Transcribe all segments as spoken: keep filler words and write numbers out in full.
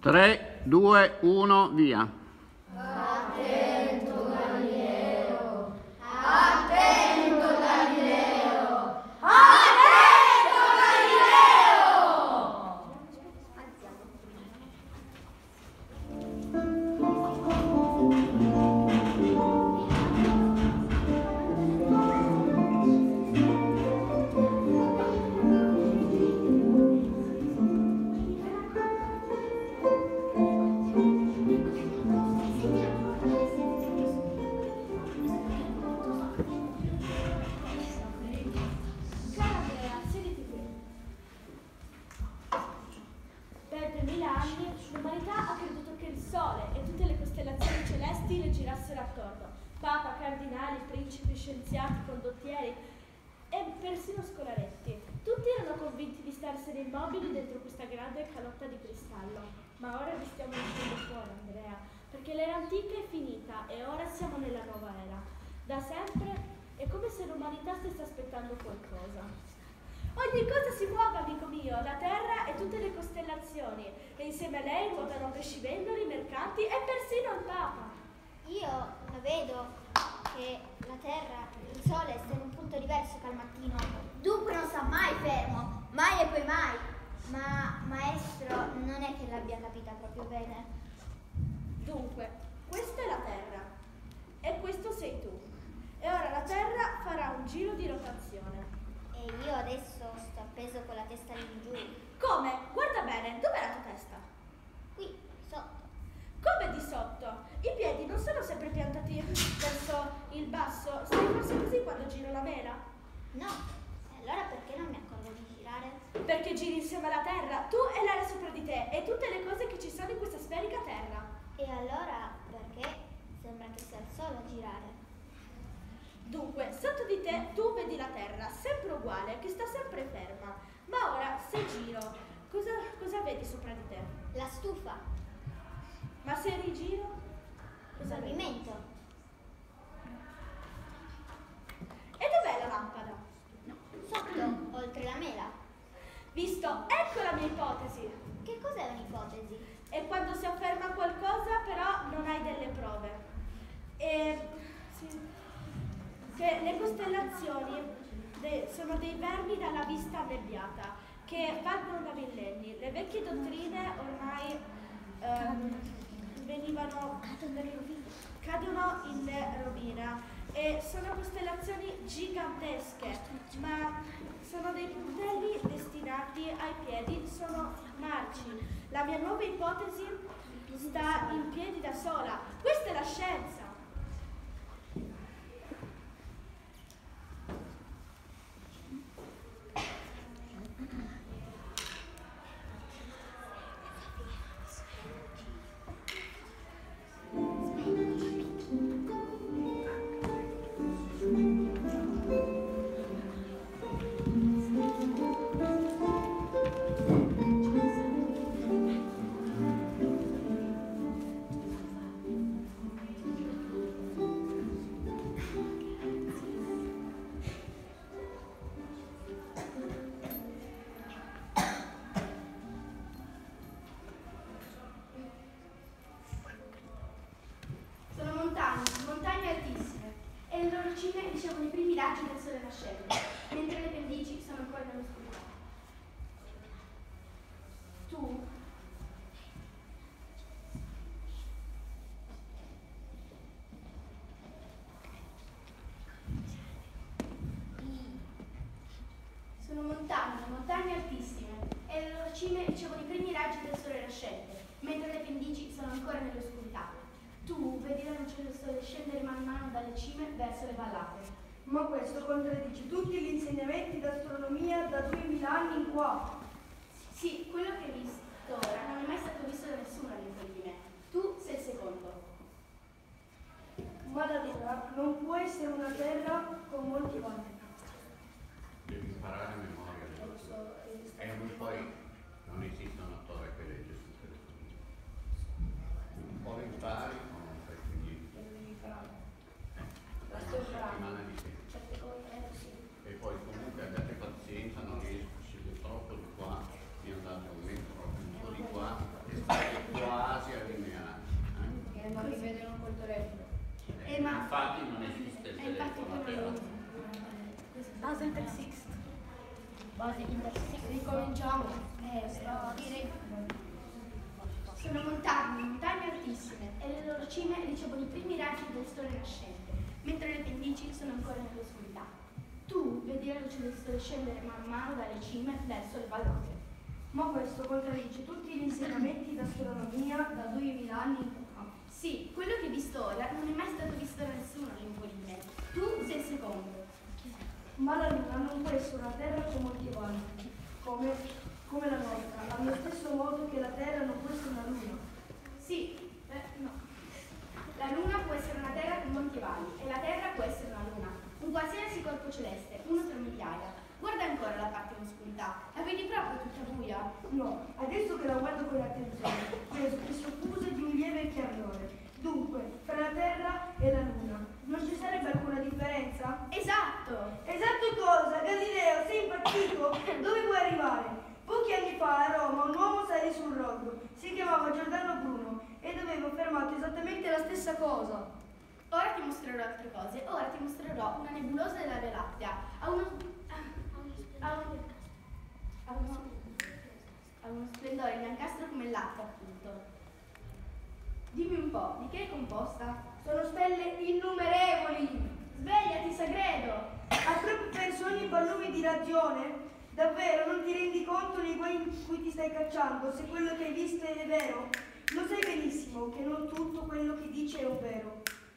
tre, due, uno, via. Attento Galileo, attento Galileo, attento Galileo! Papa, cardinali, principi, scienziati, condottieri e persino scolaretti. Tutti erano convinti di starsene immobili dentro questa grande calotta di cristallo. Ma ora vi stiamo uscendo fuori, Andrea, perché l'era antica è finita e ora siamo nella nuova era. Da sempre è come se l'umanità stesse aspettando qualcosa. Ogni cosa si muove, amico mio, la Terra e tutte le costellazioni, e insieme a lei ruotano pescivendoli, mercanti e persino il Papa. Io lo vedo che la Terra, il Sole, sta in un punto diverso che al mattino. Dunque non sta mai fermo, mai e poi mai. Ma maestro, non è che l'abbia capita proprio bene. Dunque, questa è la Terra e questo sei tu. E ora la Terra farà un giro di rotazione. E io adesso sto appeso con la testa lì giù. Come? Guarda bene, dov'è la tua testa? Qui, sotto. Come di sotto? I piedi non sono sempre piantati verso il basso. Stai forse così quando giro la mela? No. E allora perché non mi accorgo di girare? Perché giri insieme alla Terra, tu e l'aria sopra di te, e tutte le cose che ci sono in questa sferica Terra. E allora perché sembra che sia il Sole a girare? Dunque, sotto di te tu vedi la Terra, sempre uguale, che sta sempre ferma. Ma ora, se giro, cosa, cosa vedi sopra di te? La stufa. Ma se rigiro? Cosa Il vedi? movimento. E dov'è la lampada? Sotto, oltre la mela. Visto, ecco la mia ipotesi. Che cos'è un'ipotesi? È quando si afferma qualcosa, però non hai delle prove. E sì, che le costellazioni de, sono dei vermi dalla vista annebbiata, che valgono da millenni. Le vecchie dottrine ormai ehm, venivano cadono in rovina e sono costellazioni gigantesche, ma sono dei puntelli destinati ai piedi, sono marci. La mia nuova ipotesi sta in piedi da sola. Questa è la scienza. ricevono i primi raggi del sole nascente, mentre le pendici sono ancora nell'oscurità. Tu sono montagne, montagne altissime, e le loro cime ricevono i primi raggi del sole nascente, mentre le pendici sono ancora nell'oscurità. Tu vedi la luce del sole scendere man mano dalle cime verso le vallate. Ma questo contraddice tutti gli insegnamenti d'astronomia da duemila anni in qua. Sì, quello che hai visto ora non è mai stato visto da nessuno all'interno di me. Tu sei il secondo. Ma la Terra non può essere una terra con molti valli. Devi imparare a memoria le cose. E poi non esistono torri che legge su tutte le cose. Un po' le impari, ma non fai più niente. Una settimana di tempo. E poi comunque abbiate pazienza, non riesco, siete troppo di qua, mi andate un metro, proprio un po' di qua, e state Base Intersist. Base Intersist. Ricominciamo. Eh, sto direi. Sono montagne, montagne altissime, e le loro cime ricevono i primi raggi del sole nascente, mentre le pendici sono ancora nell'oscurità. Tu vedi la luce del sole scendere man mano dalle cime verso le vallate. Ma questo contraddice tutti gli insegnamenti d'astronomia da duemila anni in qua. Sì, quello che hai visto ora non è mai stato visto da nessuno all'Impoline. Tu sei il secondo. Ma la Luna non può essere una terra con molti volti, come, come la nostra, allo stesso modo che la Terra non può essere una Luna. Sì, eh, no. La Luna può essere una terra con molti vali e la Terra può essere una Luna, un qualsiasi corpo celeste, uno tra migliaia. Guarda ancora la parte in oscurità, la vedi proprio tutta buia? No, adesso che la guardo con attenzione, vedo che soffuse di un lieve chiarore. Dunque, fra la Terra e la Luna, non ci sarebbe alcuna differenza? Esatto! Esatto cosa? Galileo, sei impazzito? Dove vuoi arrivare? Pochi anni fa a Roma un uomo salì sul rogo, si chiamava Giordano Bruno ed aveva affermato esattamente la stessa cosa. Ora ti mostrerò altre cose, ora ti mostrerò una nebulosa della Via Lattea, ha uno, ha uno, ha uno, ha uno splendore biancastro come il latte, appunto. Dimmi un po', di che è composta? Sono stelle innumerevoli. Svegliati, Sagredo! Ha proprio perso ogni barlume di ragione? Davvero non ti rendi conto nei guai in cui ti stai cacciando, se quello che hai visto è vero? Lo sai benissimo che non tutto quello che dice è un vero.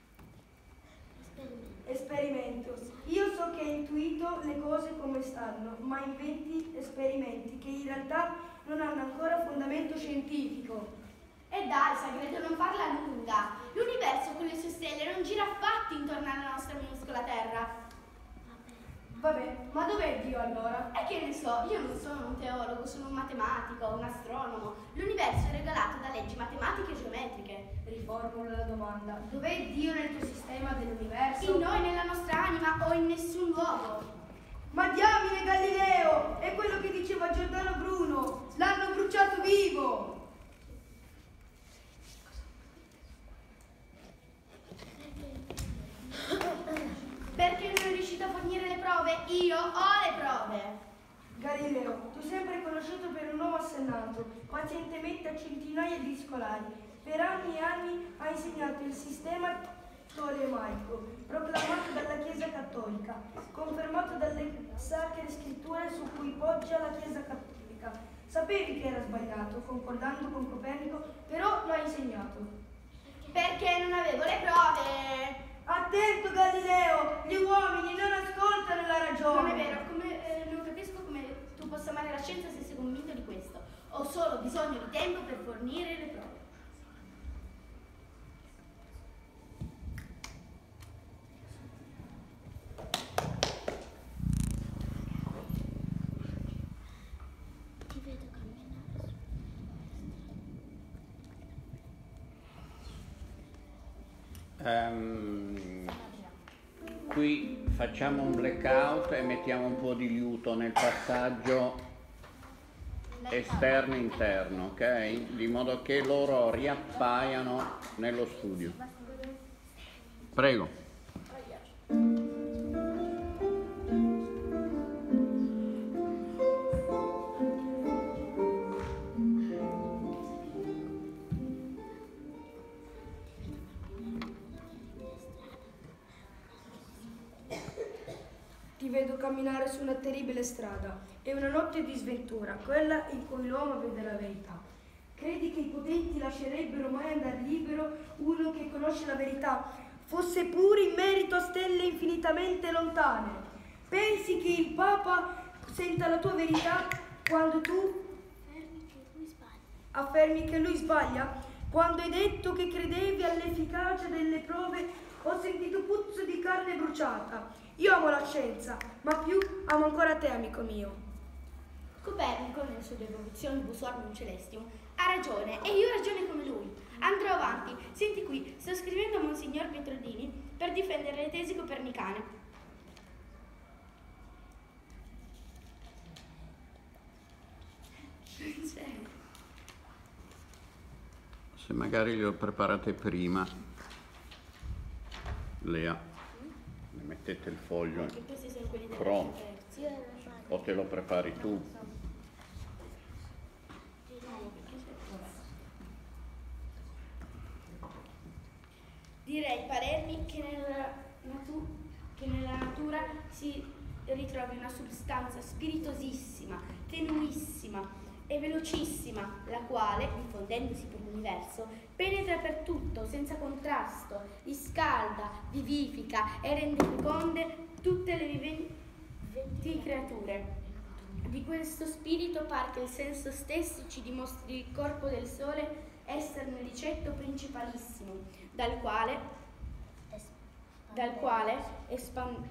Esperimento. Io so che hai intuito le cose come stanno, ma inventi esperimenti che in realtà non hanno ancora fondamento scientifico. E dai, Sagredo, non parla lunga. L'universo con le sue stelle non gira affatto intorno alla nostra minuscola Terra. Vabbè, ma dov'è Dio allora? E che ne so, io non sono un teologo, sono un matematico, un astronomo. L'universo è regolato da leggi matematiche e geometriche. Riformulo la domanda. Dov'è Dio nel tuo sistema dell'universo? In noi, nella nostra anima o in nessun luogo. Ma diamine Galileo! È quello che diceva Giordano Bruno! L'hanno bruciato vivo! Perché non è riuscito a fornire le prove? Io ho le prove. Galileo, tu sempre conosciuto per un uomo assennato, pazientemente a centinaia di scolari. Per anni e anni ha insegnato il sistema tolemaico, proclamato dalla Chiesa Cattolica, confermato dalle sacre scritture su cui poggia la Chiesa Cattolica. Sapevi che era sbagliato, concordando con Copernico, però lo hai insegnato. Perché non avevo le prove. Attento Galileo, gli uomini non ascoltano la ragione. Non è vero, come, eh, non capisco come tu possa amare la scienza se sei convinto di questo. Ho solo bisogno di tempo per fornire le prove. Um, qui facciamo un blackout e mettiamo un po' di liuto nel passaggio esterno-interno, ok? Di modo che loro riappaiano nello studio. Prego. Ti vedo camminare su una terribile strada. È una notte di sventura, quella in cui l'uomo vede la verità. Credi che i potenti lascerebbero mai andare libero uno che conosce la verità, fosse pure in merito a stelle infinitamente lontane? Pensi che il Papa senta la tua verità quando tu affermi che lui sbaglia? Quando hai detto che credevi all'efficacia delle prove, ho sentito puzzo di carne bruciata. Io amo la scienza, ma più amo ancora te, amico mio. Copernico, nelle sue devoluzioni Busorum Celestium, ha ragione e io ho ragione come lui. Andrò avanti. Senti qui, sto scrivendo a Monsignor Pietrodini per difendere le tesi copernicane. Se magari le ho preparate prima, Lea, le metto mettete il foglio Che questi sono quelli della pronto, terzi. o te lo prepari tu? Direi Palermi che nella, natu- che nella natura si ritrovi una sostanza spiritosissima, tenuissima e velocissima, la quale, diffondendosi per l'universo, penetra per tutto senza contrasto, riscalda, vivifica e rende feconde tutte le viventi creature. Di questo spirito par che il senso stesso ci dimostri il corpo del sole esserne il ricetto principalissimo, dal quale, dal quale, espan-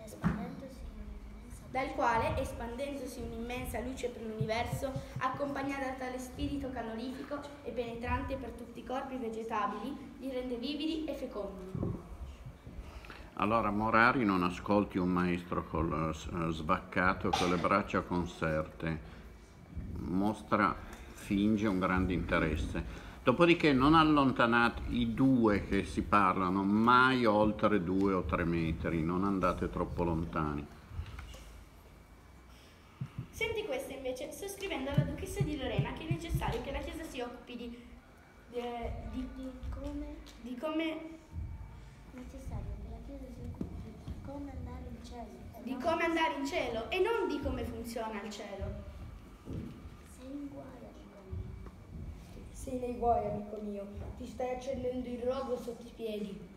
dal quale espandendosi un'immensa luce per l'universo, accompagnata da tale spirito calorifico e penetrante per tutti i corpi vegetabili, li rende vividi e fecondi. Allora, Morari, non ascolti un maestro col uh, svaccato con le braccia conserte, mostra, finge un grande interesse. Dopodiché non allontanate i due che si parlano mai oltre due o tre metri, non andate troppo lontani. Senti questa invece, sto scrivendo alla duchessa di Lorena che è necessario che la Chiesa si occupi di, di, di, Di come di come necessario che la Chiesa si occupi di come andare in cielo. e di non- come andare in cielo e non di come funziona il cielo. Sei in guai, amico mio. Sei nei guai, amico mio. Ti stai accendendo il rogo sotto i piedi.